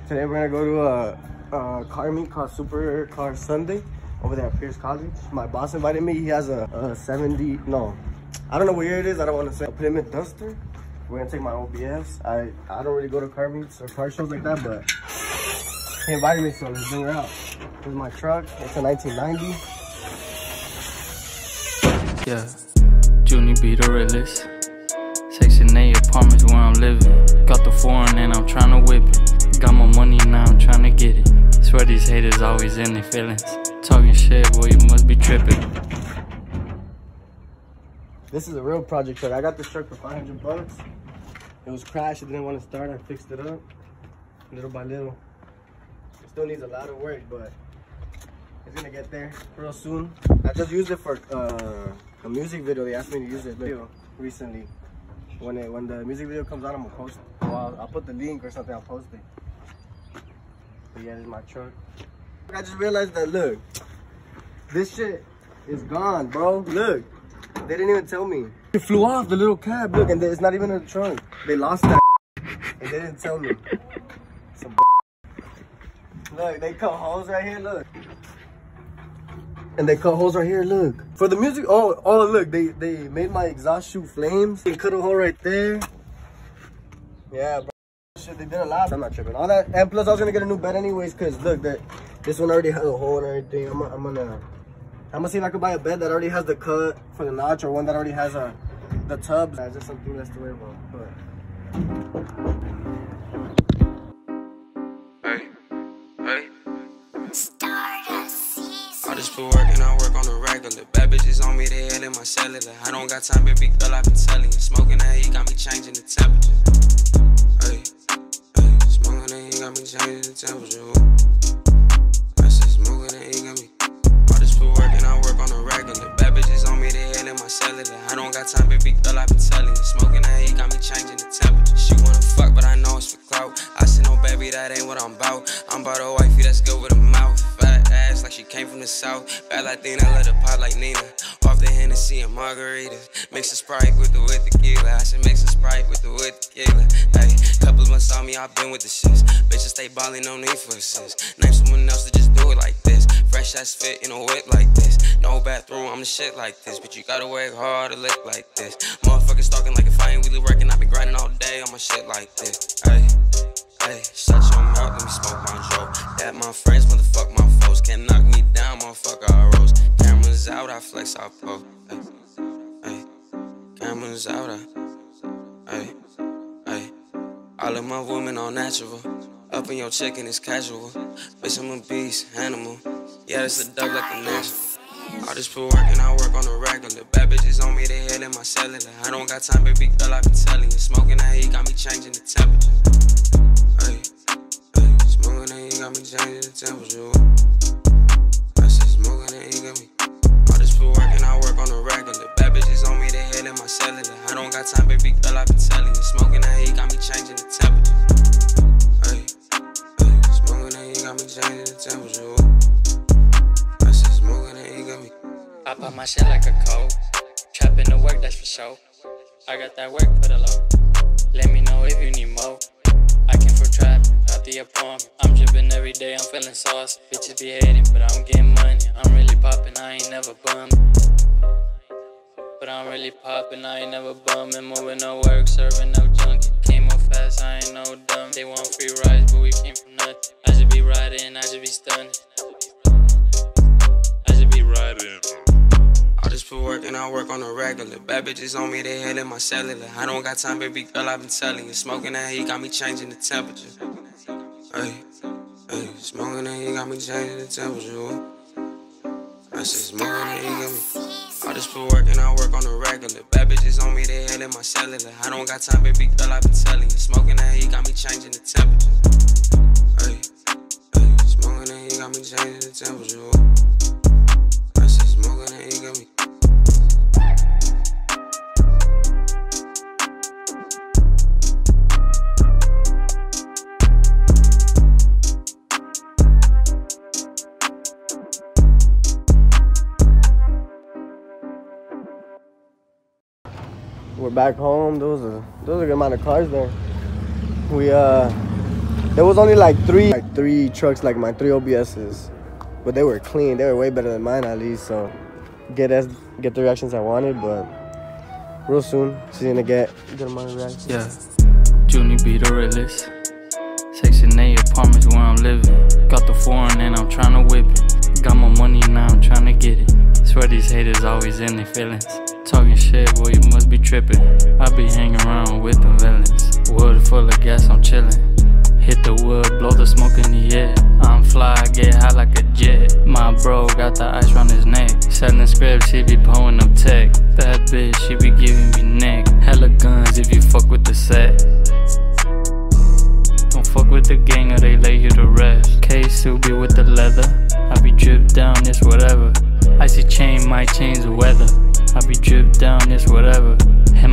Today we're gonna go to a car meet called Super Car Sunday over there at Pierce College. My boss invited me. He has a 70, no, I don't know what year it is. I don't want to say a Plymouth Duster. We're gonna take my OBS. I don't really go to car meets or car shows like that, but he invited me, so let's bring her out. This is my truck. It's a 1990. Yeah, Junie be the realest. Section 8 apartments where I'm living. Got the foreign and I'm trying to whip it. Got my money now, I'm trying to get it. Swear these haters always in their feelings. Talking shit, boy, you must be tripping. This is a real project truck. I got this truck for 500 bucks. It was crashed, it didn't want to start. I fixed it up little by little. It still needs a lot of work, but it's gonna get there real soon. I just used it for a music video. They asked me to use it recently. When the music video comes out, I'm gonna post it. Well, I'll put the link or something, I'll post it. But yeah, this is my truck. I just realized that, look, this shit is gone, bro. Look, they didn't even tell me. It flew off the little cab, look, and it's not even in the trunk. They lost that and they didn't tell me. Some look, they cut holes right here, look. And they cut holes right here, look. For the music, oh look, they made my exhaust shoot flames. They cut a hole right there. Yeah, bro. Shit, they did a lot. I'm not tripping. All that, and plus I was gonna get a new bed anyways, cause look, this one already has a hole and everything. I'm gonna see if I could buy a bed that already has the cut for the notch, or one that already has the tubs. That's just something less to worry about. But I just put work and I work on the regular. Bad bitches on me, they hit in my cellular. I don't got time, baby girl, I been telling you. Smoking that heat got me changing the temperature. Hey, smoking that heat got me changing the temperature. I said smoking that heat got me. I just put work and I work on the regular. Bad bitches on me, they hit in my cellular. I don't got time, baby girl, I been telling you. Smoking that heat got me changing the temperature. She wanna fuck, but I know it's for clout. I said no, baby, that ain't what I'm about. I'm about a wifey that's good with a mouth. Ass like she came from the south. Bad Latina, let her pop like Nina. Off the Hennessy and margaritas. Mix a Sprite with tequila. I said mix a Sprite with tequila. Hey, couple of months on me, I've been with the shits. Bitches stay ballin', no need for assist. Name someone else to just do it like this. Fresh ass fit in a whip like this. No bathroom, I'm the shit like this. But you gotta work hard to look like this. Motherfuckers talking like if I ain't really working, I been grinding all day on my shit like this. Hey, shut your mouth, let me smoke my joke. That my friends, motherfuck my foes. Can't knock me down, motherfucker, I rose. Cameras out, I flex, I pose. Hey, cameras out, hey. All of my women all natural. Up in your chicken is casual. Bitch, I'm a beast, animal. Yeah, it's a dog like a natural. I just put work and I work on the regular. Bad bitches on me, they hit in my cellular. I don't got time, baby girl, I been telling you. Smoking that heat got me changing the temperature. Smoking that heat got me changing the temperature. I said smoking that heat got me. I just put work and I work on the regular. Bad bitches on me, they hit in my cellular. I don't got time, baby girl, I been telling you. Smoking that heat got me changing the temperature. Smoking that heat got me changing the temperature. I said smoking that heat got me. I pop my shit like a cold. Trapping the work, that's for sure. I got that work for the low. Let me know if you need more. I came from trap, out the apartment. I'm dripping every day, I'm feeling sauce. Bitches be hating, but I'm getting money. I'm really popping, I ain't never bumming. But I'm really popping, I ain't never bumming. Moving no work, serving no junkie. Came up fast, I ain't no dumb. They want free rides, but we came from nothing. I just be riding, I just be stunning. I just be riding. I just put work and I work on the regular. Bad bitches on me, they hit in my cellular. I don't got time, baby girl, I been telling you. Smoking that heat got me changing the temperature. Hey, smoking that heat got me changing the temperature. I said smoking that heat got me. I just put work and I work on the regular. Bad bitches on me, they hit in my cellular. I don't got time, baby girl, I been telling you. Smoking that heat got me changing the temperature. Hey, smoking that heat got me changing the temperature. I said smoking that heat got me. We're back home. Those are a good amount of cars there. We There was only like three trucks, like my 3 OBSs, but they were clean. They were way better than mine at least. So get the reactions I wanted, but real soon she's gonna get a good amount of reactions. Yeah, Junie be the realest. Section 8 apartments where I'm living. Got the foreign and I'm tryna whip it. Got my money now, I'm tryna get it. Swear these haters always in their feelings. Talking shit, boy, you must be tripping. I be hanging around with the villains. Wood full of gas, I'm chillin'. Hit the wood, blow the smoke in the air. I'm fly, get high like a jet. My bro got the ice round his neck. Selling scripts, he be pulling them tech. That bitch, she be giving me neck. Hella guns if you fuck with the set. Don't fuck with the gang or they lay you to rest. K-suit be with the leather. I be dripped down, it's whatever. Icy chain might change the weather. I be dripped down, it's whatever.